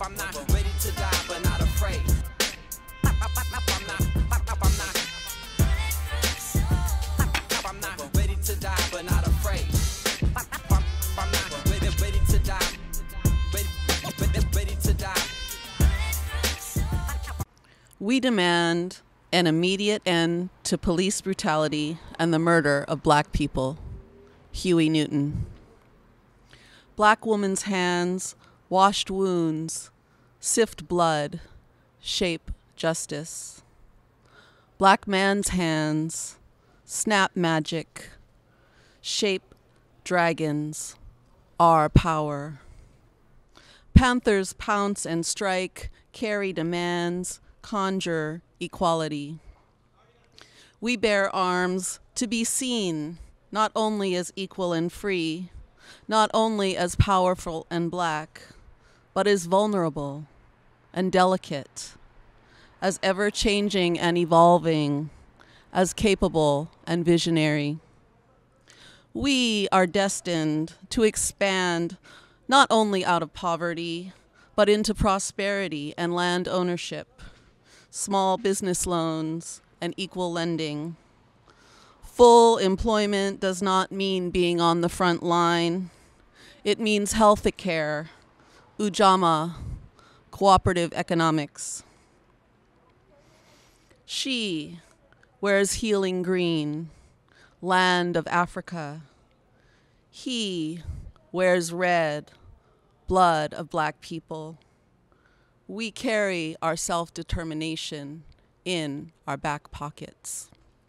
I'm not ready to die, but not afraid. I'm not ready to die, but not afraid. I'm not ready to die. Ready to die. We demand an immediate end to police brutality and the murder of Black people. Huey Newton. Black woman's hands, washed wounds, sift blood, shape justice. Black man's hands, snap magic, shape dragons, are power. Panthers pounce and strike, carry demands, conjure equality. We bear arms to be seen, not only as equal and free, not only as powerful and Black, but as vulnerable and delicate, as ever-changing and evolving, as capable and visionary. We are destined to expand not only out of poverty, but into prosperity and land ownership, small business loans, and equal lending. Full employment does not mean being on the front line. It means health care, ujamaa, cooperative economics. She wears healing green, land of Africa. He wears red, blood of Black people. We carry our self-determination in our back pockets.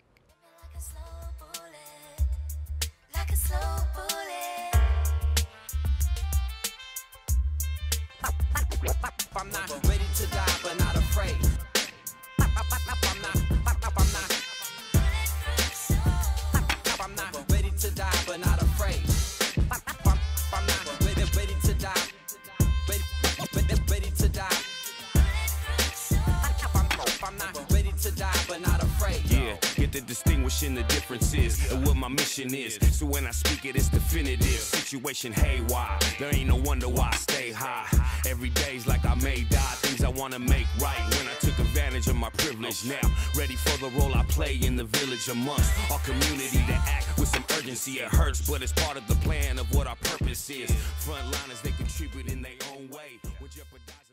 Like a slow bullet. I'm not ready to die, but not afraid. I'm not ready to die, but not afraid. I'm not ready to die. Ready to die. I'm not ready to die, but not afraid. Yeah, get the distinguishing the differences and what my mission is. So when I speak it, it's definitive. Situation haywire, there ain't no wonder why I stay high. Every day's like I may die. Things I wanna make right when I took advantage of my privilege. Now, ready for the role I play in the village amongst our community to act with some urgency. It hurts, but it's part of the plan of what our purpose is. Frontliners, they contribute in their own way. We're jeopardizing